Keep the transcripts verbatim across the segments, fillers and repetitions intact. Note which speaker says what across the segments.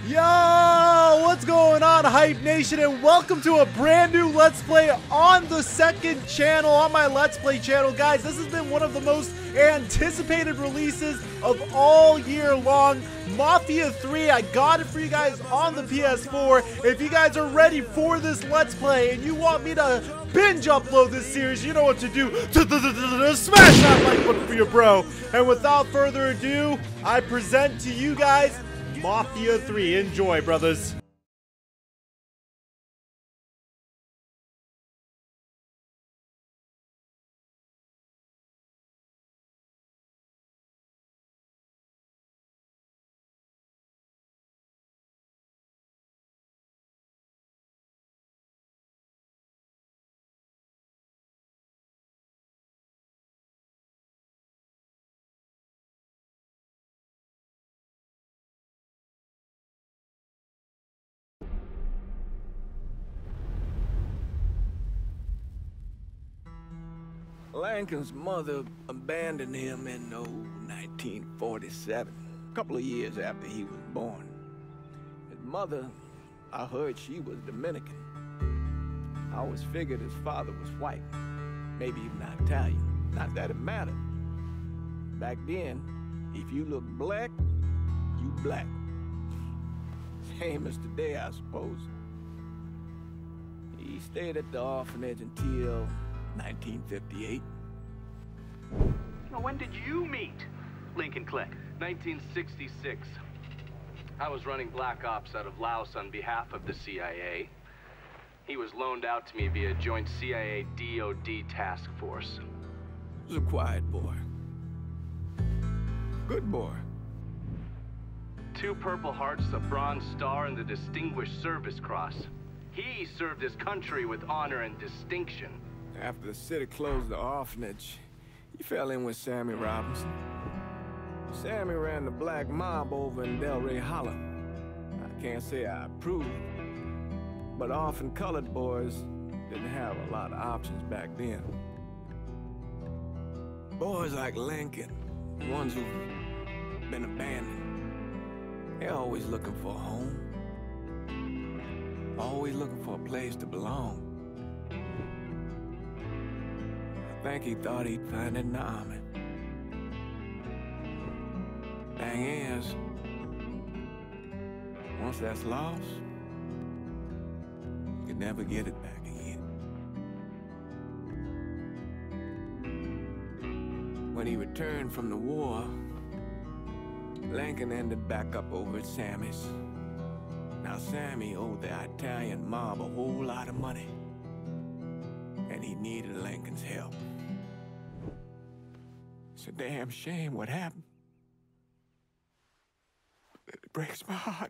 Speaker 1: Yo, what's going on, Hype Nation, and welcome to a brand new Let's Play on the second channel, on my Let's Play channel. Guys, this has been one of the most anticipated releases of all year long. Mafia three, I got it for you guys on the P S four. If you guys are ready for this Let's Play and you want me to binge upload this series, you know what to do. Smash that like button for your bro. And without further ado, I present to you guys Mafia three. Enjoy, brothers.
Speaker 2: Lincoln's mother abandoned him in oh, nineteen forty-seven, a couple of years after he was born. His mother, I heard she was Dominican. I always figured his father was white, maybe even Italian. Not that it mattered. Back then, if you look black, you black. Same as today, I suppose. He stayed at the orphanage until nineteen fifty-eight.
Speaker 3: Now, when did you meet Lincoln Click?
Speaker 4: nineteen sixty-six. I was running Black Ops out of Laos on behalf of the C I A. He was loaned out to me via joint C I A D O D task force.
Speaker 2: He was a quiet boy. Good boy.
Speaker 4: Two Purple Hearts, a Bronze Star, and the Distinguished Service Cross. He served his country with honor and distinction.
Speaker 2: After the city closed the orphanage, he fell in with Sammy Robinson. Sammy ran the black mob over in Delray Hollow. I can't say I approve, but orphan colored boys didn't have a lot of options back then. Boys like Lincoln, the ones who've been abandoned, they're always looking for a home. Always looking for a place to belong. I think he thought he'd find it in the army. Thing is, once that's lost, you can never get it back again. When he returned from the war, Lincoln ended back up over at Sammy's. Now Sammy owed the Italian mob a whole lot of money, and he needed Lincoln's help. It's a damn shame what happened. It breaks my heart.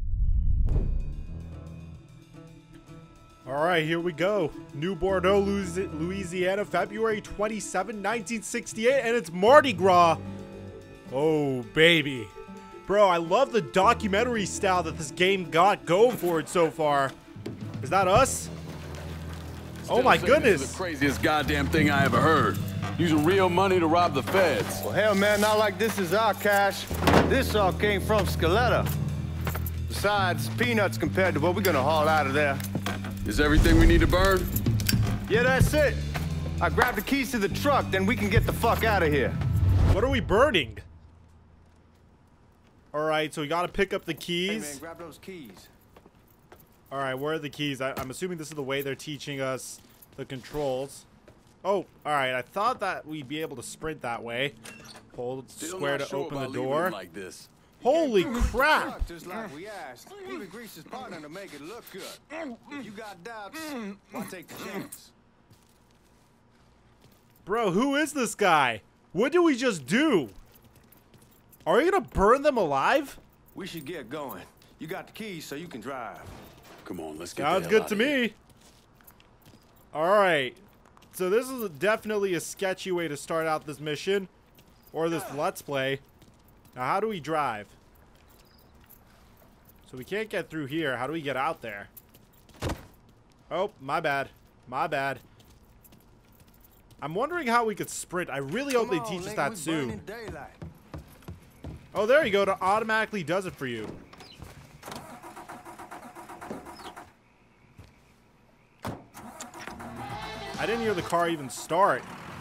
Speaker 1: All right, here we go. New Bordeaux, Louisiana, February twenty-seventh, nineteen sixty-eight, and it's Mardi Gras. Oh, baby. Bro, I love the documentary style that this game got going for it so far. Is that us?
Speaker 5: Still
Speaker 1: oh my
Speaker 5: say
Speaker 1: goodness.
Speaker 5: This is the craziest goddamn thing I ever heard. Using real money to rob the feds.
Speaker 6: Well, hell, man, not like this is our cash. This all came from Scaletta. Besides, peanuts compared to what we're gonna haul out of there.
Speaker 5: Is everything we need to burn?
Speaker 6: Yeah, that's it. I grabbed the keys to the truck, then we can get the fuck out of here.
Speaker 1: What are we burning? All right, so we gotta pick up the keys.
Speaker 6: Hey, man, grab those keys.
Speaker 1: All right, where are the keys? I, I'm assuming this is the way they're teaching us the controls. Oh, all right. I thought that we'd be able to sprint that way. Hold
Speaker 5: Still
Speaker 1: square
Speaker 5: not
Speaker 1: to
Speaker 5: sure
Speaker 1: open the
Speaker 5: about leaving
Speaker 1: door.
Speaker 5: it like this.
Speaker 1: Holy
Speaker 6: The
Speaker 1: crap!
Speaker 6: truck, just like we asked. Even Grease's partner to make it look good. If you got doubts, why take the chance?
Speaker 1: Bro, who is this guy? What did we just do? Are we gonna burn them alive?
Speaker 6: We should get going. You got the keys, so you can drive.
Speaker 5: Come on, let's get
Speaker 1: Sounds
Speaker 5: the hell
Speaker 1: good
Speaker 5: out
Speaker 1: to
Speaker 5: of here.
Speaker 1: me. All right. So this is definitely a sketchy way to start out this mission. Or this Let's Play. Now, how do we drive? So we can't get through here. How do we get out there? Oh, my bad. My bad. I'm wondering how we could sprint. I really hope they teach us that soon. Oh, there you go. It automatically does it for you. I didn't hear the car even start.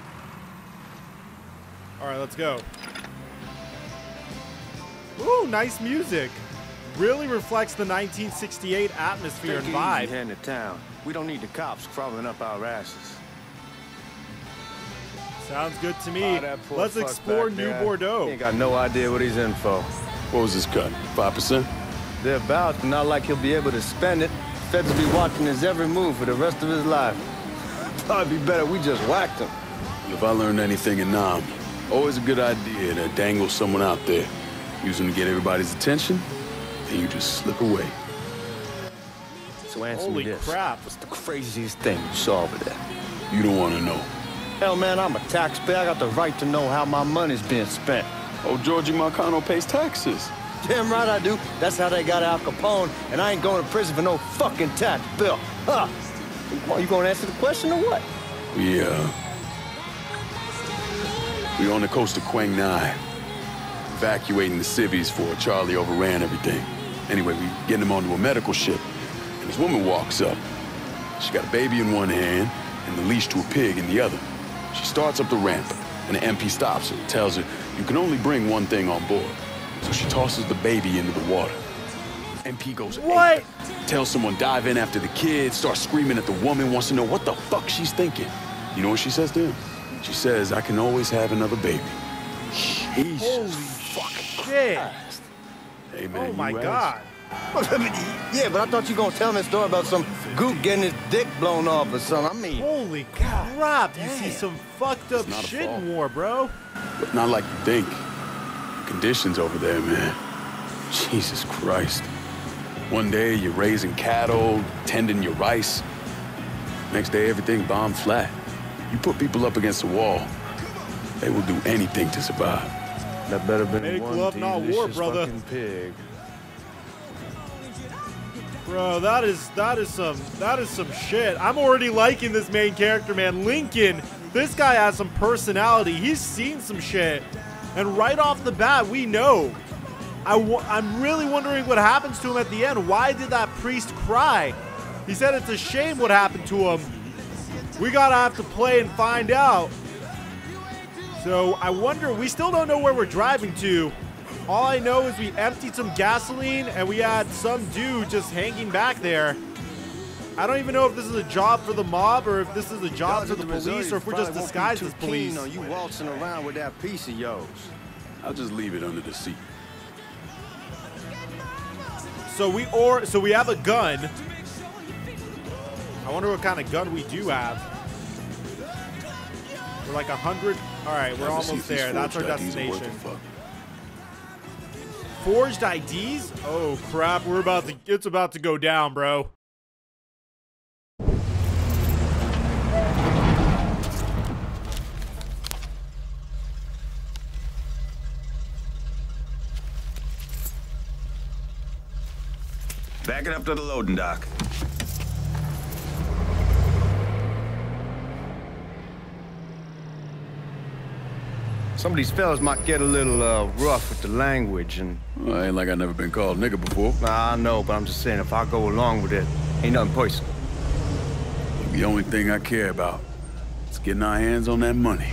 Speaker 1: All right, let's go. Ooh, nice music. Really reflects the nineteen sixty-eight atmosphere and vibe.
Speaker 6: Heading to town. We don't need the cops crawling up our asses.
Speaker 1: Sounds good to me.
Speaker 6: Oh,
Speaker 1: Let's explore New
Speaker 6: there.
Speaker 1: Bordeaux.
Speaker 6: He ain't got no idea what he's in for.
Speaker 5: What was his cut? Five percent?
Speaker 6: They're about, but not like he'll be able to spend it. Feds will be watching his every move for the rest of his life. Probably be better we just whacked him.
Speaker 5: If I learned anything in Nam, always a good idea to dangle someone out there. Use them to get everybody's attention, then you just slip away.
Speaker 6: So answer
Speaker 1: Holy
Speaker 6: me this.
Speaker 1: crap.
Speaker 6: What's the craziest thing you saw over there?
Speaker 5: You don't want to know.
Speaker 6: Hell, man, I'm a taxpayer. I got the right to know how my money's being spent.
Speaker 5: Oh, Georgie Marcano pays taxes.
Speaker 6: Damn right I do. That's how they got Al Capone, and I ain't going to prison for no fucking tax bill. Huh? Well, you gonna answer the question or what?
Speaker 5: We, uh... We on the coast of Quang Ngai. Evacuating the civvies for Charlie overran everything. Anyway, we getting him onto a medical ship, and this woman walks up. She got a baby in one hand and the leash to a pig in the other. She starts up the ramp, and the M P stops her, tells her, you can only bring one thing on board. So she tosses the baby into the water. M P goes,
Speaker 1: What?
Speaker 5: ape, tells someone dive in after the kid, starts screaming at the woman, wants to know what the fuck she's thinking. You know what she says to him? She says, I can always have another baby. Jesus
Speaker 1: Holy
Speaker 5: fucking
Speaker 1: shit.
Speaker 5: Christ. Hey, man,
Speaker 1: Oh my
Speaker 5: you
Speaker 1: god.
Speaker 6: Yeah, but I thought you were gonna tell me a story about some gook getting his dick blown off or something. I mean,
Speaker 1: Holy crap. You see some fucked up
Speaker 5: not a
Speaker 1: shit
Speaker 5: fault.
Speaker 1: in war, bro.
Speaker 5: But not like you think. The conditions over there, man. Jesus Christ. One day you're raising cattle, tending your rice. Next day everything bombed flat. You put people up against a wall, they will do anything to survive.
Speaker 6: that better been
Speaker 1: Make
Speaker 6: one
Speaker 1: love, not war,
Speaker 6: delicious
Speaker 1: brother.
Speaker 6: fucking pig.
Speaker 1: Bro, that is that is some that is some shit. I'm already liking this main character, man. Lincoln, this guy has some personality. He's seen some shit. And right off the bat, we know. I w I'm really wondering what happens to him at the end. Why did that priest cry? He said it's a shame what happened to him. We gotta have to play and find out. So I wonder, we still don't know where we're driving to. All I know is we emptied some gasoline and we had some dude just hanging back there. I don't even know if this is a job for the mob or if this is a job for the police or if we're just disguised as police.
Speaker 6: You waltzing around with that piece of yours.
Speaker 5: I'll just leave it under the seat.
Speaker 1: So we or so we have a gun. I wonder what kind of gun we do have. We're like a hundred. All right, we're
Speaker 5: Time to see
Speaker 1: almost
Speaker 5: if these
Speaker 1: there. That's our
Speaker 5: forged I Ds are worth
Speaker 1: destination.
Speaker 5: the fuck.
Speaker 1: Forged I Ds? Oh crap! We're about to. It's about to go down, bro.
Speaker 7: Back it up to the loading dock.
Speaker 6: Some of these fellas might get a little uh, rough with the language, and
Speaker 5: Well, ain't like I never been called nigga before.
Speaker 6: nah, I know, but I'm just saying if I go along with it, ain't nothing personal.
Speaker 5: The only thing I care about is getting our hands on that money.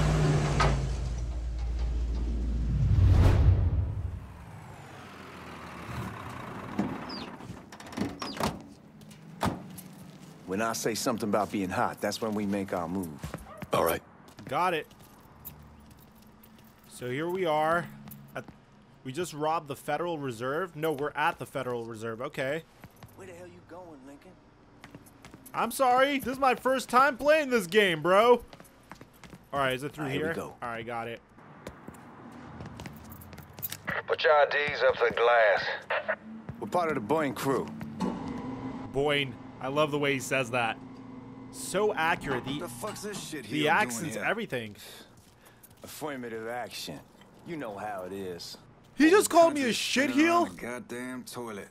Speaker 7: When I say something about being hot, that's when we make our move.
Speaker 5: All right.
Speaker 1: Got it. So here we are. At, we just robbed the Federal Reserve. No, we're at the Federal Reserve. Okay.
Speaker 7: Where the hell you going, Lincoln?
Speaker 1: I'm sorry. This is my first time playing this game, bro. All right, is it through
Speaker 7: All right, here
Speaker 1: here?
Speaker 7: we go.
Speaker 1: All right, got it.
Speaker 8: Put your I Ds up to the glass.
Speaker 6: We're part of the Boeing crew.
Speaker 1: Boyne. I love the way he says that. So accurate.
Speaker 7: The
Speaker 1: The,
Speaker 7: fuck's this shit here?
Speaker 1: the accents, everything.
Speaker 6: Affirmative action. You know how it is.
Speaker 1: He just called me a shitheel?
Speaker 7: Goddamn toilet.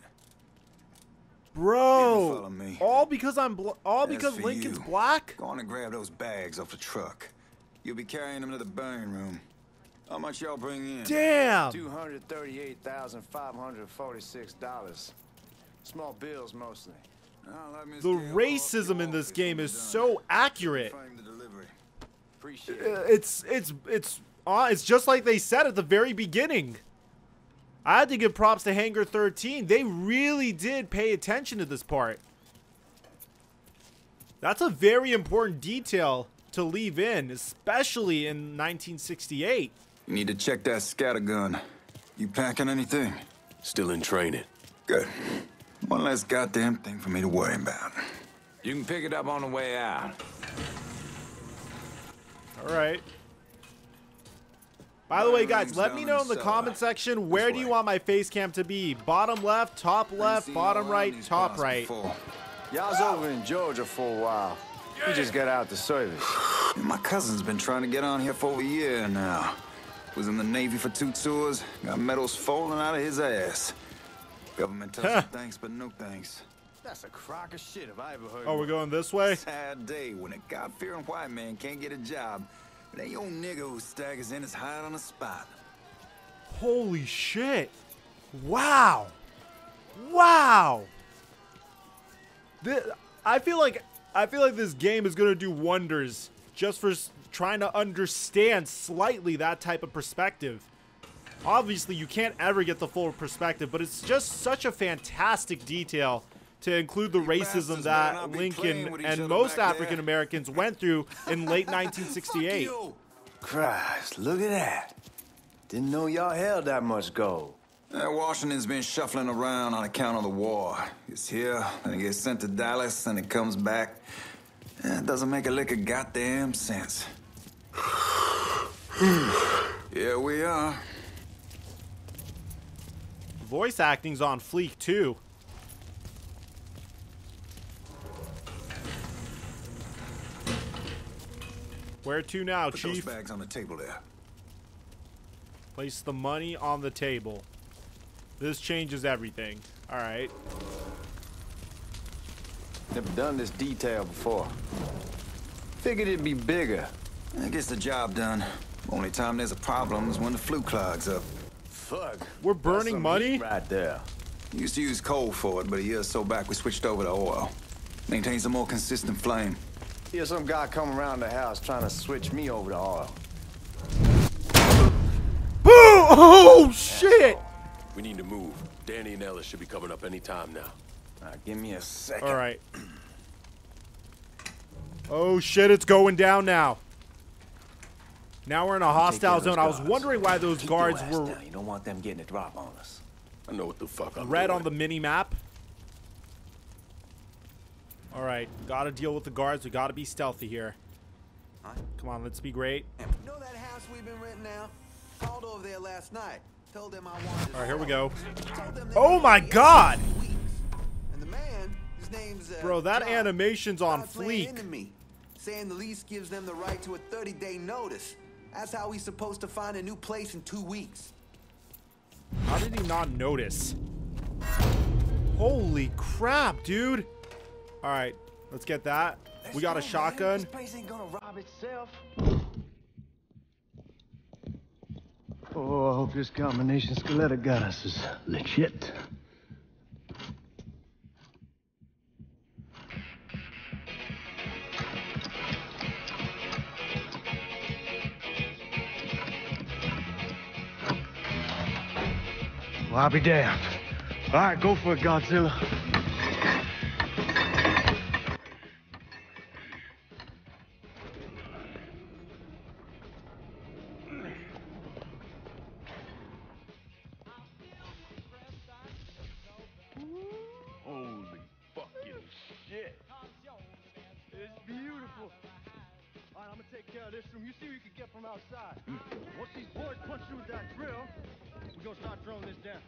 Speaker 1: Bro.
Speaker 7: follow me.
Speaker 1: All because I'm bl all
Speaker 7: That's
Speaker 1: because
Speaker 7: for
Speaker 1: Lincoln's
Speaker 7: you.
Speaker 1: black?
Speaker 7: Go on and grab those bags off the truck. You'll be carrying them to the burn room. How much y'all bring in?
Speaker 1: Damn.
Speaker 6: Two hundred thirty-eight thousand five hundred forty-six dollars. Small bills mostly.
Speaker 1: The racism in this game is so accurate.
Speaker 2: Appreciate
Speaker 1: Uh,
Speaker 2: it.
Speaker 1: It's it's it's uh, it's just like they said at the very beginning. I had to give props to Hangar thirteen. They really did pay attention to this part. That's a very important detail to leave in, especially in nineteen sixty-eight.
Speaker 7: You need to check that scatter gun. You packing anything?
Speaker 5: Still in training.
Speaker 7: Good. One less goddamn thing for me to worry about.
Speaker 2: You can pick it up on the way out.
Speaker 1: All right. By the way, guys, let me know in the comment section, where do you want my face cam to be? Bottom left, top left, bottom right, top right.
Speaker 6: Y'all was over in Georgia for a while. We just got out the service.
Speaker 7: My cousin's been trying to get on here for over a year now. Was in the Navy for two tours, got medals falling out of his ass. Government tells him thanks, but no thanks.
Speaker 6: That's a crock of shit if I ever heard.
Speaker 1: Oh, we're going this way?
Speaker 7: Sad day when a God-fearing white man can't get a job. It ain't your nigga who staggers in his hide on the spot.
Speaker 1: Holy shit. Wow. Wow. This, I feel like I feel like this game is going to do wonders just for s- trying to understand slightly that type of perspective. Obviously, you can't ever get the full perspective, but it's just such a fantastic detail to include the racism that Lincoln and most African Americans went through in late nineteen sixty-eight.
Speaker 6: Christ, look at that. Didn't know y'all held that much gold.
Speaker 7: Uh, Washington's been shuffling around on account of the war. It's here, then it gets sent to Dallas, and it comes back. Eh, It doesn't make a lick of goddamn sense. Here we are.
Speaker 1: Voice acting's on fleek too. Where to now,
Speaker 7: Put
Speaker 1: Chief?
Speaker 7: those bags on the table there.
Speaker 1: Place the money on the table. This changes everything. All right.
Speaker 6: Never done this detail before. Figured it'd be bigger.
Speaker 7: That gets the job done. Only time there's a problem is when the flue clogs up.
Speaker 6: Fuck.
Speaker 1: We're
Speaker 6: That's
Speaker 1: burning
Speaker 6: some
Speaker 1: money?
Speaker 6: heat right there.
Speaker 7: Used to use coal for it, but a year or so back we switched over to oil. Maintains a more consistent flame.
Speaker 6: Here's some guy come around the house trying to switch me over to oil.
Speaker 1: Boo! Oh shit!
Speaker 5: We need to move. Danny and Ellis should be coming up any time now.
Speaker 6: Now, give me a second.
Speaker 1: All right. Oh shit! It's going down now. Now we're in a
Speaker 6: Take care
Speaker 1: hostile
Speaker 6: of those
Speaker 1: zone. I was
Speaker 6: guards.
Speaker 1: wondering why those
Speaker 6: Keep your
Speaker 1: guards
Speaker 6: ass
Speaker 1: were
Speaker 6: down. You don't want them getting a drop on us.
Speaker 5: I know what the fuck I'm
Speaker 1: red
Speaker 5: doing.
Speaker 1: on the mini map. All right, gotta deal with the guards. We gotta be stealthy here. Come on, let's be great.
Speaker 9: You know that house we've been renting out? Called over there last night. Told them I wanted.
Speaker 1: All right, here we go.
Speaker 9: Told them they
Speaker 1: Oh
Speaker 9: would
Speaker 1: my
Speaker 9: be
Speaker 1: God!
Speaker 9: out in two weeks. And the man, his name's uh,
Speaker 1: Bro, that
Speaker 9: John,
Speaker 1: animation's on
Speaker 9: starts laying
Speaker 1: fleek.
Speaker 9: into me, saying the lease gives them the right to a thirty day notice. That's how he's supposed to find a new place in two weeks.
Speaker 1: How did he not notice? Holy crap, dude. All right, let's get that. We got a shotgun.
Speaker 6: This place ain't gonna rob itself. Oh, I hope this combination Scaletta got us is legit. Well, I'll be damned. All right, go for it, Godzilla.
Speaker 10: Holy fucking shit. It's beautiful. All right, I'm gonna take care of this room. You see what you can get from outside. Once these boys punch through with that drill, we're gonna start throwing this down.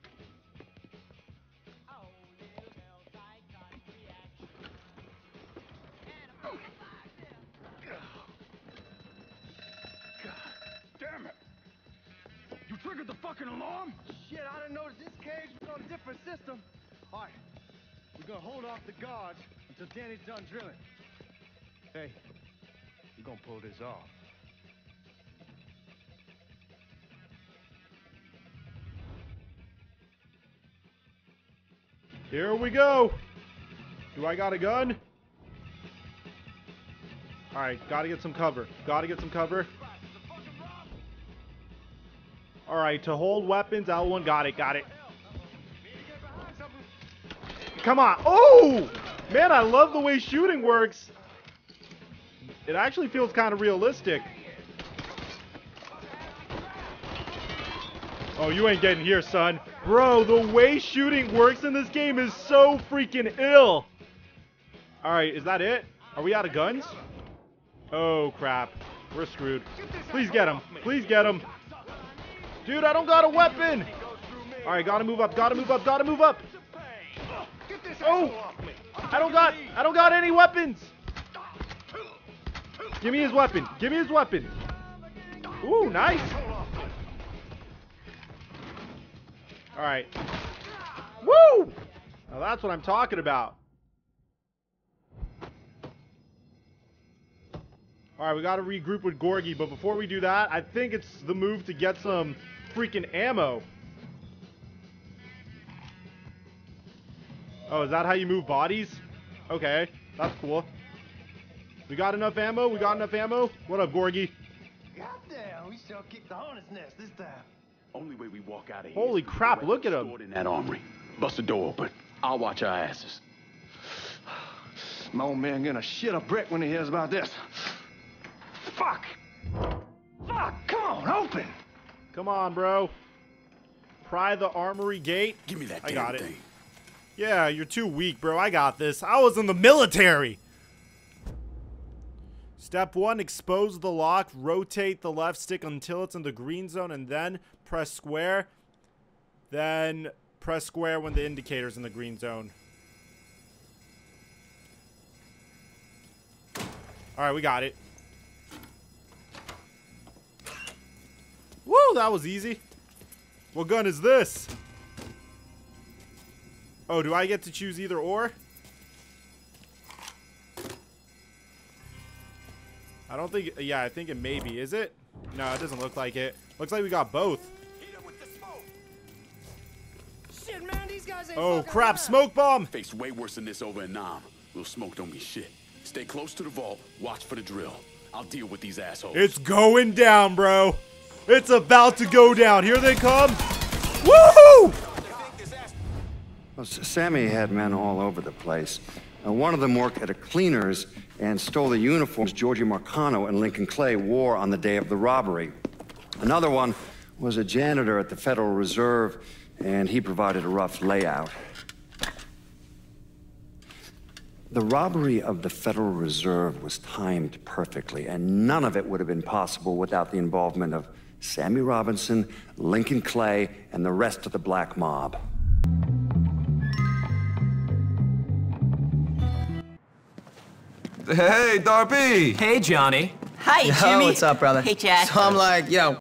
Speaker 10: God damn it. You triggered the fucking alarm? Shit, I didn't notice this cage was on a different system. All right, we're gonna hold off the guards until Danny's done drilling. Hey, we're gonna pull this off.
Speaker 1: Here we go. Do I got a gun? Alright, gotta get some cover. Gotta get some cover. Alright, to hold weapons, L one, got it, got it. Come on. Oh! Man, I love the way shooting works. It actually feels kind of realistic. Oh, you ain't getting here, son. Bro, the way shooting works in this game is so freaking ill. Alright, is that it? Are we out of guns? Oh, crap. We're screwed. Please get him. Please get him. Dude, I don't got a weapon. Alright, gotta move up, gotta move up, gotta move up. Oh! I don't got, I don't got any weapons. Give me his weapon. Give me his weapon. Ooh, nice. Alright. Woo! Now that's what I'm talking about. Alright, we gotta regroup with Gorgie, but before we do that, I think it's the move to get some freaking ammo. Oh, is that how you move bodies? Okay, that's cool. We got enough ammo? We got enough ammo? What up, Gorgie?
Speaker 10: Goddamn, we sure kicked the hornet's nest this time.
Speaker 5: Only way we walk out of here.
Speaker 1: Holy crap, look at him.
Speaker 5: In that armory. Bust the door open. I'll watch our asses.
Speaker 10: My old man gonna shit a brick when he hears about this. Fuck! Fuck! Come on, open!
Speaker 1: Come on, bro. Pry the armory gate.
Speaker 5: Give me that
Speaker 1: I
Speaker 5: damn
Speaker 1: got it.
Speaker 5: thing.
Speaker 1: Yeah, you're too weak, bro. I got this. I was in the military. Step one, expose the lock. Rotate the left stick until it's in the green zone, and then press square. Then press square when the indicator's in the green zone. Alright, we got it. Woo, that was easy. What gun is this? Oh, do I get to choose either or? I don't think, yeah, I think it may be. Is it? No, it doesn't look like it. Looks like we got both.
Speaker 11: Shit, man, these guys ain't
Speaker 1: oh,
Speaker 11: fucking
Speaker 1: crap,
Speaker 11: around.
Speaker 1: smoke bomb.
Speaker 5: Face way worse than this over in Nam. Little smoke don't mean shit. Stay close to the vault. Watch for the drill. I'll deal with these assholes.
Speaker 1: It's going down, bro. It's about to go down. Here they come. Woohoo!
Speaker 12: Well, Sammy had men all over the place. Uh, one of them worked at a cleaner's and stole the uniforms Georgie Marcano and Lincoln Clay wore on the day of the robbery. Another one was a janitor at the Federal Reserve, and he provided a rough layout. The robbery of the Federal Reserve was timed perfectly, and none of it would have been possible without the involvement of Sammy Robinson, Lincoln Clay, and the rest of the black mob.
Speaker 13: Hey, Darby!
Speaker 14: Hey, Johnny.
Speaker 15: Hi,
Speaker 14: Yo,
Speaker 15: Jimmy.
Speaker 14: what's up, brother?
Speaker 15: Hey, Chad.
Speaker 14: So I'm like, yo,